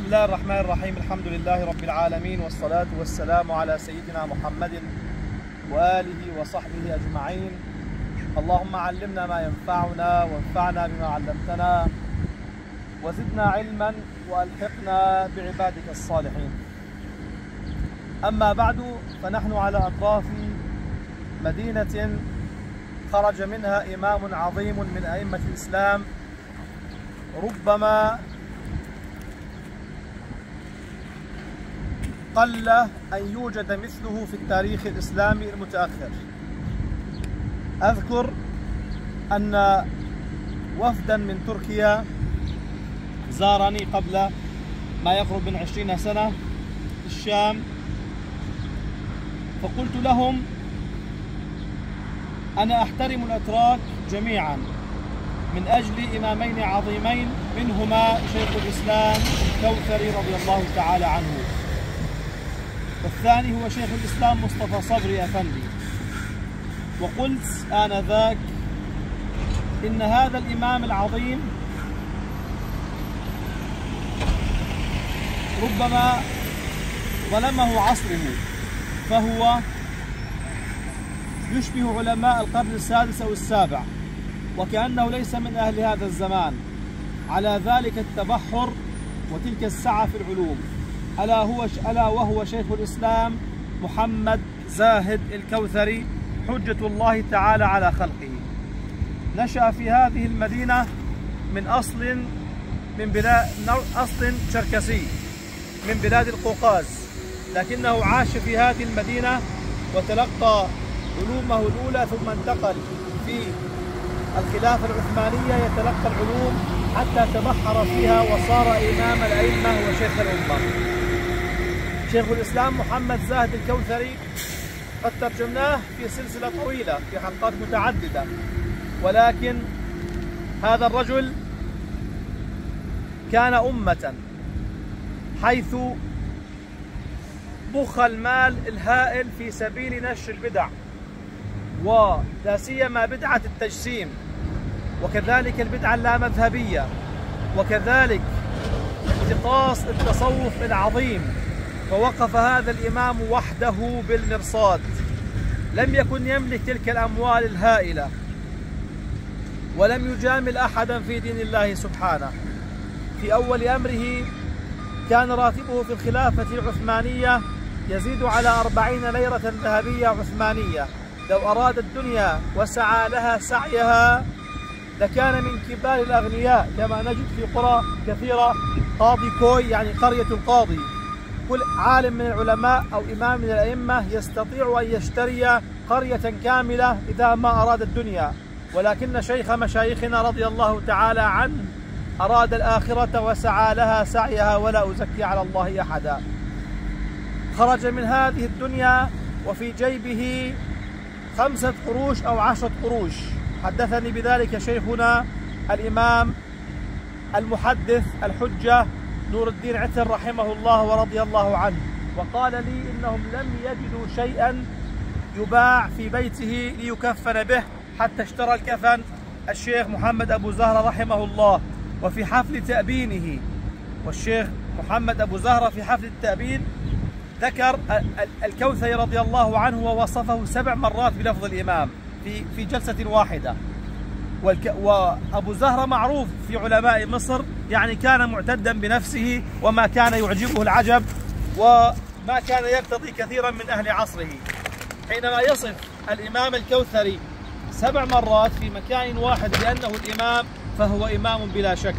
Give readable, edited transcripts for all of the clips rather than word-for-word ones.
بسم الله الرحمن الرحيم. الحمد لله رب العالمين، والصلاة والسلام على سيدنا محمد وآله وصحبه أجمعين. اللهم علمنا ما ينفعنا وانفعنا بما علمتنا وزدنا علما وألحقنا بعبادك الصالحين. أما بعد، فنحن على أطراف مدينة خرج منها إمام عظيم من أئمة الإسلام، ربما قل أن يوجد مثله في التاريخ الإسلامي المتأخر. أذكر أن وفدا من تركيا زارني قبل ما يقرب من 20 سنة في الشام، فقلت لهم أنا أحترم الأتراك جميعا من أجل إمامين عظيمين، منهما شيخ الإسلام الكوثري رضي الله تعالى عنه، والثاني هو شيخ الإسلام مصطفى صبري أفندي. وقلت آنذاك إن هذا الإمام العظيم ربما ظلمه عصره، فهو يشبه علماء القرن السادس أو السابع، وكأنه ليس من أهل هذا الزمان، على ذلك التبحر وتلك السعة في العلوم. ألا وهو شيخ الإسلام محمد زاهد الكوثري حجة الله تعالى على خلقه. نشأ في هذه المدينة من أصل شركسي من بلاد القوقاز، لكنه عاش في هذه المدينة وتلقى علومه الأولى، ثم انتقل في الخلافة العثمانية يتلقى العلوم حتى تبحر فيها وصار إمام الأئمة وشيخ الأمة. شيخ الإسلام محمد زاهد الكوثري قد ترجمناه في سلسلة طويلة في حلقات متعددة، ولكن هذا الرجل كان أمة، حيث ضخ المال الهائل في سبيل نشر البدع، ولا سيما بدعة التجسيم، وكذلك البدعة اللامذهبية، وكذلك انتقاص التصوف العظيم. فوقف هذا الإمام وحده بالمرصاد، لم يكن يملك تلك الأموال الهائلة، ولم يجامل أحدا في دين الله سبحانه. في أول أمره كان راتبه في الخلافة العثمانية يزيد على 40 ليرة ذهبية عثمانية. لو أراد الدنيا وسعى لها سعيها لكان من كبار الأغنياء، كما نجد في قرى كثيرة قاضي كوي، يعني قرية القاضي. كل عالم من العلماء أو إمام من الأئمة يستطيع أن يشتري قرية كاملة إذا ما أراد الدنيا، ولكن شيخ مشايخنا رضي الله تعالى عنه أراد الآخرة وسعى لها سعيها، ولا أزكي على الله أحدا. خرج من هذه الدنيا وفي جيبه 5 قروش أو 10 قروش. حدثني بذلك شيخنا الإمام المحدث الحجة نور الدين عتر رحمه الله ورضي الله عنه، وقال لي إنهم لم يجدوا شيئا يباع في بيته ليكفن به، حتى اشترى الكفن الشيخ محمد أبو زهرة رحمه الله. وفي حفل تأبينه، والشيخ محمد أبو زهرة في حفل التأبين ذكر الكوثري رضي الله عنه ووصفه 7 مرات بلفظ الإمام في جلسة واحدة. وأبو زهرة معروف في علماء مصر، يعني كان معتدا بنفسه، وما كان يعجبه العجب، وما كان يرتضي كثيرا من أهل عصره. حينما يصف الإمام الكوثري 7 مرات في مكان واحد بأنه الإمام، فهو إمام بلا شك.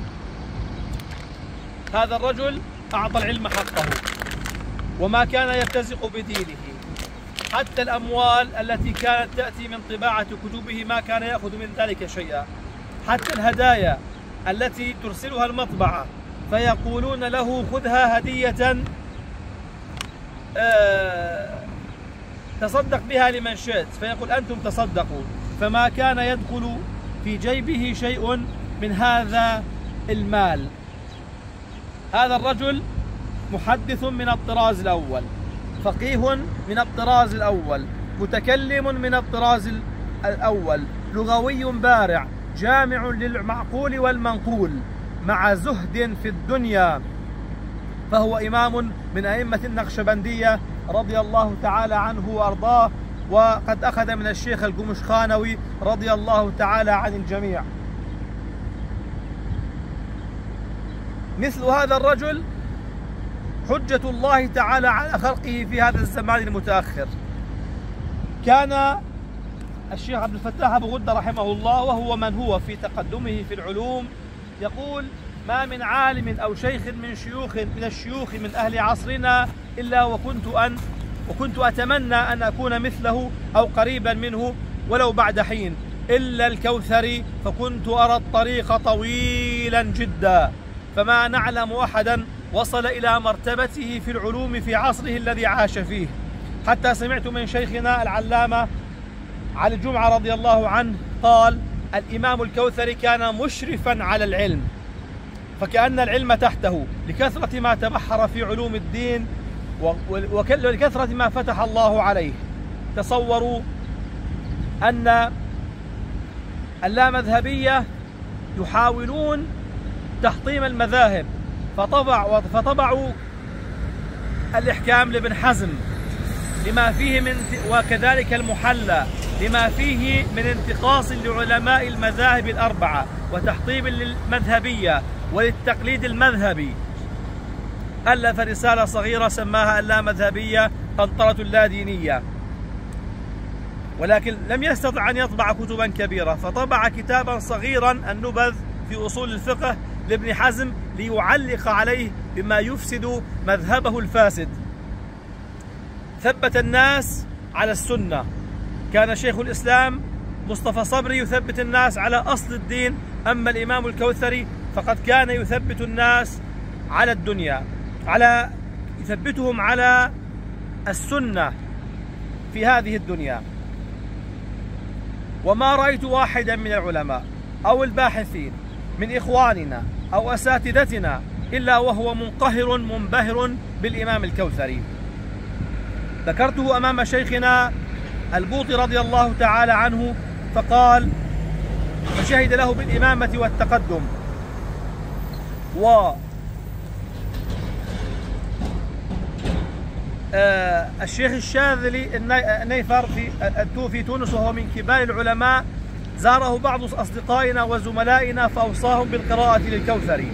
هذا الرجل أعطى العلم حقه، وما كان يرتزق بدينه. حتى الأموال التي كانت تأتي من طباعة كتبه ما كان يأخذ من ذلك شيئا. حتى الهدايا التي ترسلها المطبعة فيقولون له خذها هدية تصدق بها لمن شئت، فيقول أنتم تصدقوا. فما كان يدخل في جيبه شيء من هذا المال. هذا الرجل محدث من الطراز الأول، فقيه من الطراز الأول، متكلم من الطراز الأول، لغوي بارع، جامع للمعقول والمنقول، مع زهد في الدنيا فهو إمام من أئمة النقشبندية رضي الله تعالى عنه وأرضاه، وقد أخذ من الشيخ القمشخانوي رضي الله تعالى عن الجميع. مثل هذا الرجل حجة الله تعالى على خلقه في هذا الزمان المتأخر. كان الشيخ عبد الفتاح أبو غدة رحمه الله وهو من هو في تقدمه في العلوم يقول: ما من عالم أو شيخ من الشيوخ من أهل عصرنا إلا وكنت أتمنى أن أكون مثله أو قريبا منه ولو بعد حين، إلا الكوثري فكنت أرى الطريق طويلا جدا، فما نعلم أحدا وصل إلى مرتبته في العلوم في عصره الذي عاش فيه. حتى سمعت من شيخنا العلامة علي الجمعة رضي الله عنه قال: الإمام الكوثري كان مشرفا على العلم، فكأن العلم تحته لكثرة ما تبحر في علوم الدين ولكثرة ما فتح الله عليه. تصوروا أن اللامذهبية يحاولون تحطيم المذاهب، فطبعوا الإحكام لابن حزم لما فيه وكذلك المحلى لما فيه من انتقاص لعلماء المذاهب الأربعة وتحطيم للمذهبية وللتقليد المذهبي. ألف رسالة صغيرة سماها اللامذهبية قنطرة اللادينية، ولكن لم يستطع أن يطبع كتبا كبيرة، فطبع كتابا صغيرا النبذ في أصول الفقه لابن حزم ليعلق عليه بما يفسد مذهبه الفاسد. ثبت الناس على السنة. كان شيخ الإسلام مصطفى صبري يثبت الناس على أصل الدين، أما الإمام الكوثري فقد كان يثبت الناس على الدنيا، يثبتهم على السنة في هذه الدنيا. وما رأيت واحدا من العلماء أو الباحثين من إخواننا أو أساتذتنا إلا وهو منقهر منبهر بالإمام الكوثري. ذكرته أمام شيخنا البوطي رضي الله تعالى عنه فقال، فشهد له بالإمامة والتقدم. الشيخ الشاذلي النيفر في تونس وهو من كبار العلماء زاره بعض أصدقائنا وزملائنا فأوصاهم بالقراءة للكوثري.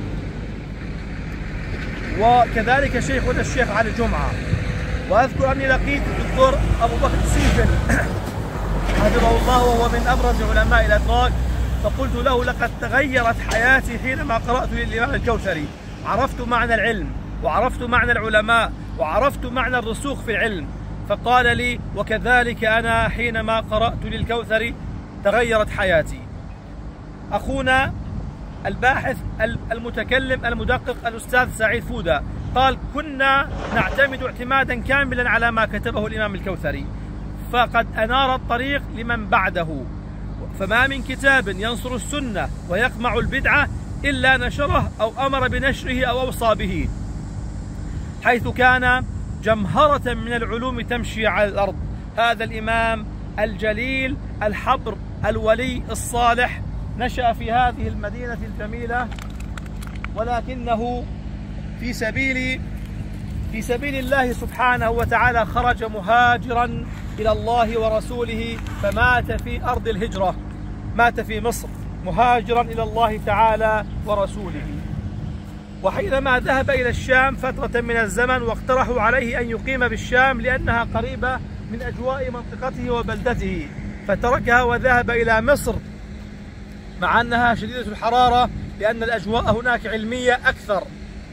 وكذلك شيخنا الشيخ علي الجمعة. وأذكر أني لقيت الدكتور أبو بكر السيفن حفظه الله وهو من أبرز علماء الأتراك، فقلت له: لقد تغيرت حياتي حينما قرأت للإمام الكوثري، عرفت معنى العلم وعرفت معنى العلماء وعرفت معنى الرسوخ في العلم. فقال لي: وكذلك أنا حينما قرأت للكوثري تغيرت حياتي. أخونا الباحث المتكلم المدقق الأستاذ سعيد فودة قال: كنا نعتمد اعتمادا كاملا على ما كتبه الإمام الكوثري، فقد أنار الطريق لمن بعده، فما من كتاب ينصر السنة ويقمع البدعة إلا نشره أو أمر بنشره أو أوصى به، حيث كان جمهرة من العلوم تمشي على الأرض. هذا الإمام الجليل الحبر الولي الصالح نشأ في هذه المدينة الجميلة، ولكنه في سبيل الله سبحانه وتعالى خرج مهاجرا إلى الله ورسوله، فمات في أرض الهجرة، مات في مصر مهاجرا إلى الله تعالى ورسوله. وحينما ذهب إلى الشام فترة من الزمن واقترحوا عليه أن يقيم بالشام لأنها قريبة من أجواء منطقته وبلدته، فتركها وذهب إلى مصر مع أنها شديدة الحرارة لأن الأجواء هناك علمية أكثر.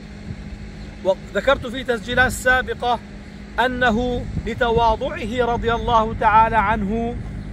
وذكرت في تسجيلات سابقة أنه لتواضعه رضي الله تعالى عنه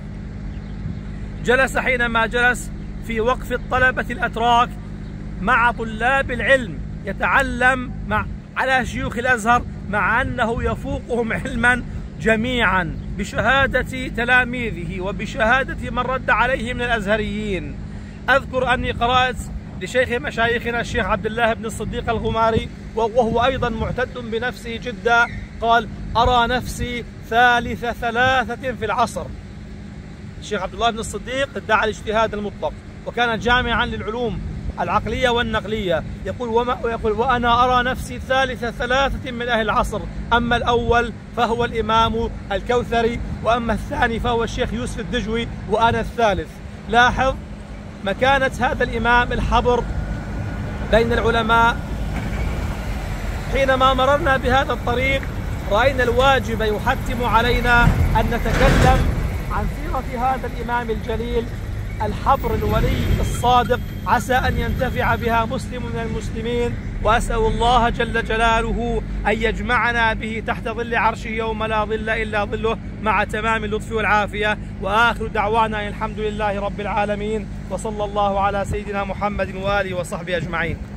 جلس حينما جلس في وقف الطلبة الأتراك مع طلاب العلم يتعلم على شيوخ الأزهر، مع أنه يفوقهم علما جميعا بشهادة تلاميذه وبشهادة من رد عليه من الأزهريين. أذكر أني قرأت لشيخ مشايخنا الشيخ عبد الله بن الصديق الغماري وهو أيضا معتد بنفسه جدا، قال: أرى نفسي ثالث ثلاثة في العصر. الشيخ عبد الله بن الصديق ادعى الاجتهاد المطلق وكان جامعا للعلوم العقلية والنقلية. يقول وأنا أرى نفسي ثالث ثلاثة من أهل العصر، أما الأول فهو الإمام الكوثري، وأما الثاني فهو الشيخ يوسف الدجوي، وأنا الثالث. لاحظ مكانة هذا الإمام الحبر بين العلماء. حينما مررنا بهذا الطريق رأينا الواجب يحتم علينا أن نتكلم عن سيرة هذا الإمام الجليل الحبر الولي الصادق، عسى أن ينتفع بها مسلم من المسلمين، وأسأل الله جل جلاله أن يجمعنا به تحت ظل عرشه يوم لا ظل إلا ظله مع تمام اللطف والعافية. وآخر دعوانا الحمد لله رب العالمين، وصلى الله على سيدنا محمد وآله وصحبه أجمعين.